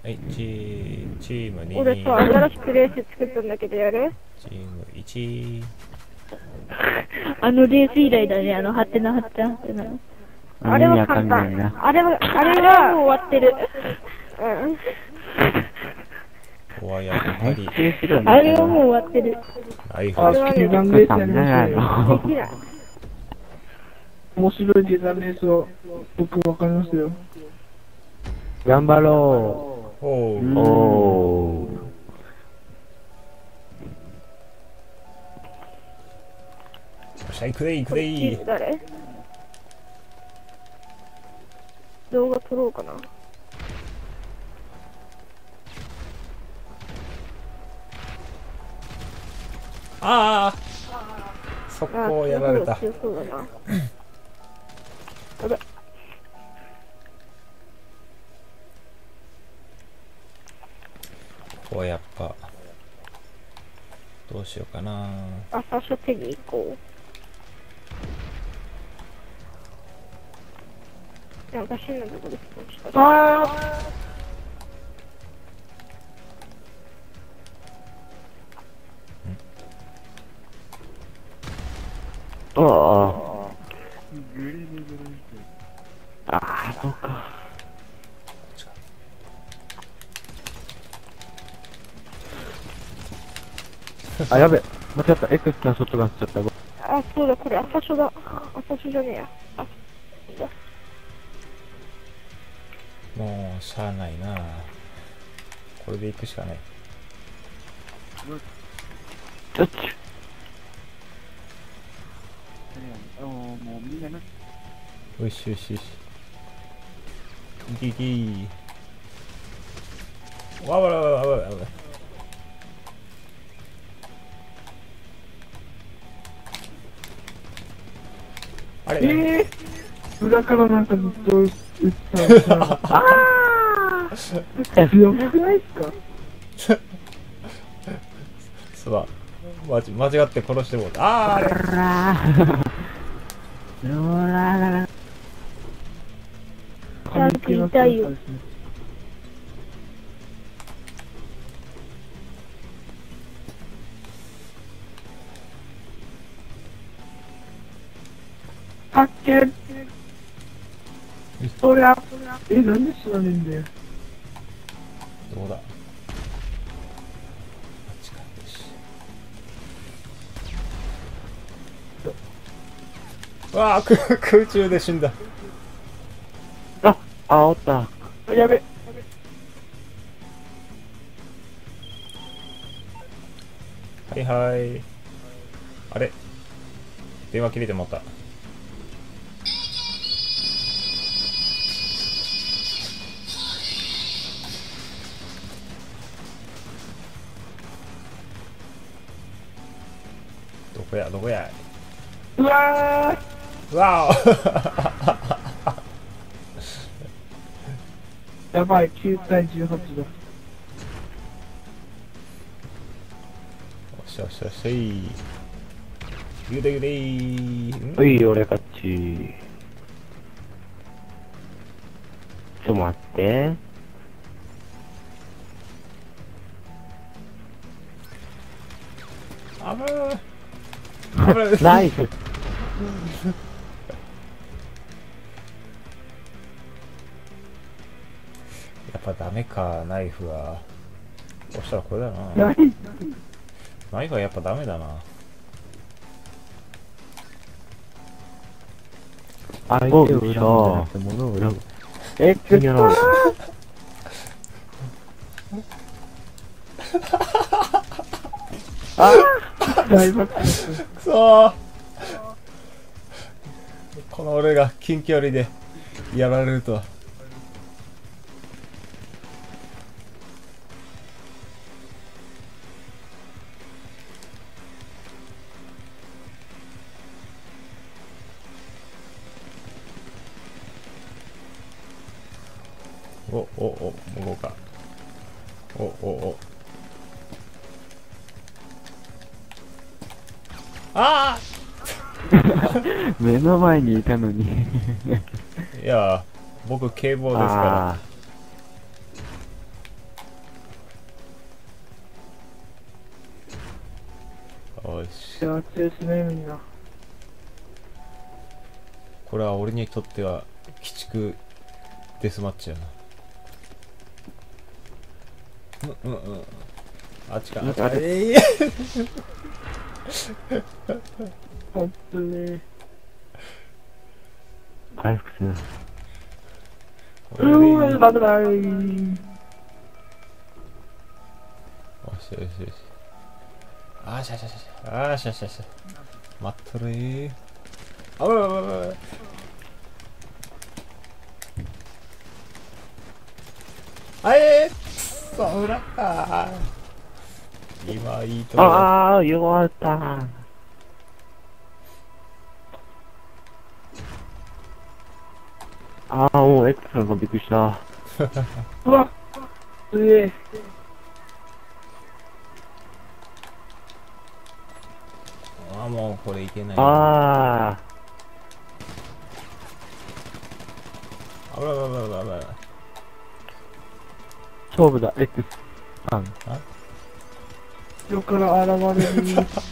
はい、チーム2。 俺さ、新しくレース作ったんだけどやる？ チーム1。 あのレース以来だね、はてなはてなはてな。 あれは簡単。あれはもう終わってる。うん。 ここはやっぱり。 あれはもう終わってる。 ライフあれはね、 デザンレースやりましょうよ。 できない。 面白いデザンレースを僕わかりますよ。 頑張ろおう。 ー。 おー。 よっしゃ、行くで行くでいい。 誰？動画撮ろうかな。 ああ速攻やられた。 強そうだな。やべ。 ここはやっぱどうしようかな。 あ、最初手に行こう。私のとこでスポンジあーおお。ああ、そうか。あ、やべ。間違った。X から外がしちゃった。 あ、そうだ、これ朝書だ。朝書じゃねえや。あ、だ。 もうしゃあないな。これで行くしかない。 ちょっち。 よしよしよし。いけいけい。わわわわわわわ。あれ、 裏からなんかずっと撃ってたのさ。ああ強くないっすか？ そうだ。間違って殺してもうた。あー、あれ。 ちゃんと言いたいよ。 発見。そりゃ、なんで知らねえんだよ。 どうだ。あっちか。よし。わあ、空中で死んだ。 あ、おった。 やべ。 はいはい。あれ、電話切れてもった。どこやどこや。 うわうわーやばい、9対18だ。 おしゃおしゃおしゃい。ゆでゆでー。 うい、俺勝ち。ちょっと待って。 あぶー。あぶー。 ナイス。 やっぱダメか、ナイフは。そしたらこれだな。ナイフはやっぱダメだな。 相手を恨むんじゃなくて物を恨む。次やろう。 大爆発。 くそー。この俺が近距離でやられるとは。お、向こうか。お。あ目の前にいたのに。 あいや、僕警棒ですから。 よし。 幸せですね、みんな。 これは俺にとっては鬼畜デスマッチやな。あっちか。 ほんとね。 回復する。 バイバイ。 よしよしよし。あーしゃしゃしゃしゃ。あーしゃしゃしゃ。待っとれー。あぶらぶらぶら。あえーそ裏かー。今いいところ。 ああ、弱った。ああ、もう X さんがびっくりした。 うわすげえ。 ああ、もうこれいけない。 ああ。 あぶらぶらぶらぶらぶら。 勝負だ、X さん。 よから現れる。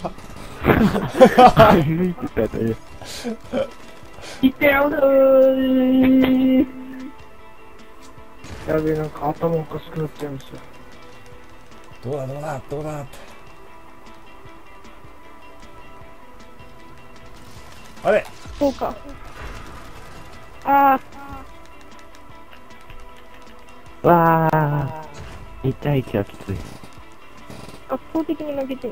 抜いてたよね。 いってよー。やべえ、なんか頭おかしくなっちゃいました。 どうだどうだどうだ。あれそうか。あわあ。2対1はきつい。 あ、圧倒的に負けてる。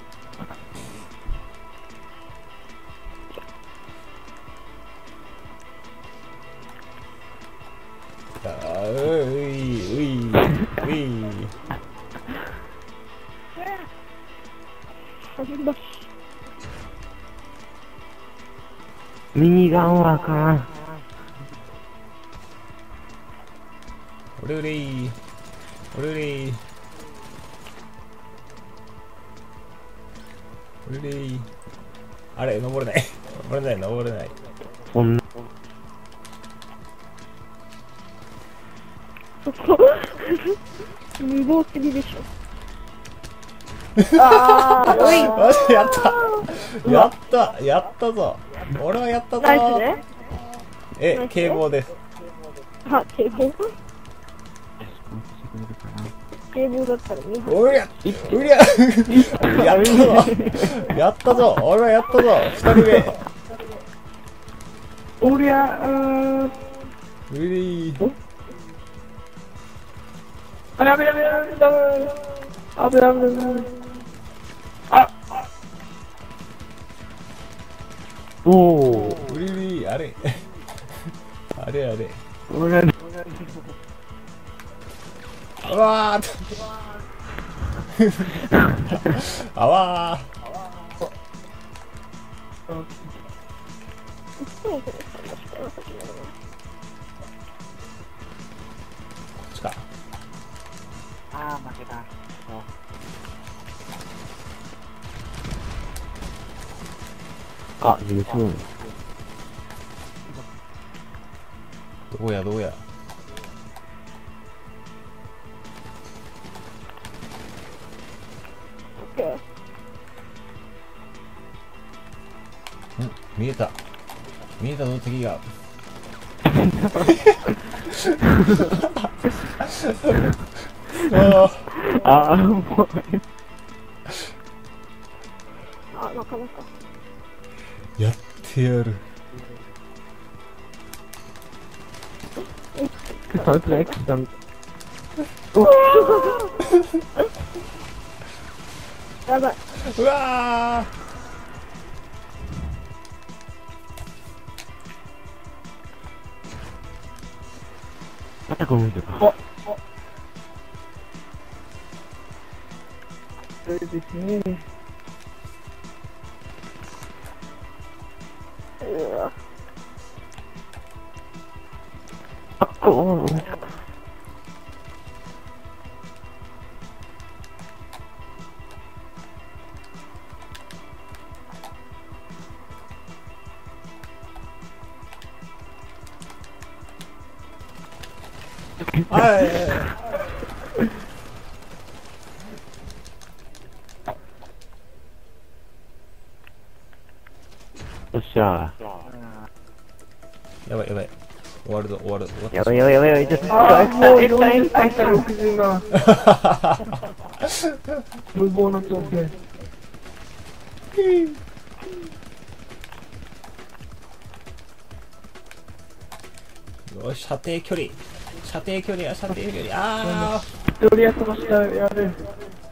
ミニガンはあかん。 おれおれーおれおれーおれおれー。あれ登れない登れない登れない。 そんな。 無謀すぎでしょ。 あー、おい。 やったやったやったぞ。俺はやったぞナイスね。 警棒です。 あ、警棒警棒だったら2本。 おりゃうりゃやったぞやったぞ俺はやったぞ2人目。 おりゃうりー。 あ、やべやべやべやべ。あべやべやべ。あおお。 うりりーあれあれあれ。 俺うわーあわー。こっちか。 ああ、負けた。あ、優勝。 どうやどうや。見えた見えたぞ敵が。 ああ、もう。 あ、なかなか。 やってやる。 そいつが X さん。 やばい。 うわー。 またこの人か。 それですね。 あ、こう。 はい。 ゃやばいやばい。終わるぞ、終わる。終わやばいやばいやばいやばい、ちょっと、 あー、もういろんなに対した67。無謀な挑戦。 よし、射程距離。射程距離や、射程距離。あ一人やってました、やべえ。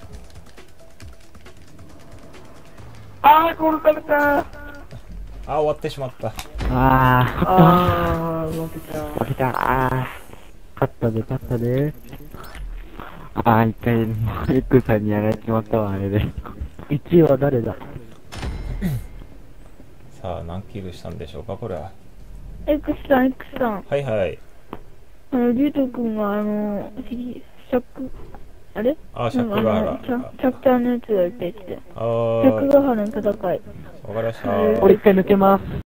あー、殺されたー。 あ、終わってしまった。 あ負けた。 ー、負けた、勝ったで、勝ったで。一回、エッグさんにやられてまったわ、あれで。1位は誰だ？ さあ、何キルしたんでしょうか、これは。 X さん、X さん。 はいはい。 リュウト君があれあ、シャックガハラ。 チャプターのやつがいてて。 あシャックガハラの戦い。 わかりました。 俺一回抜けます。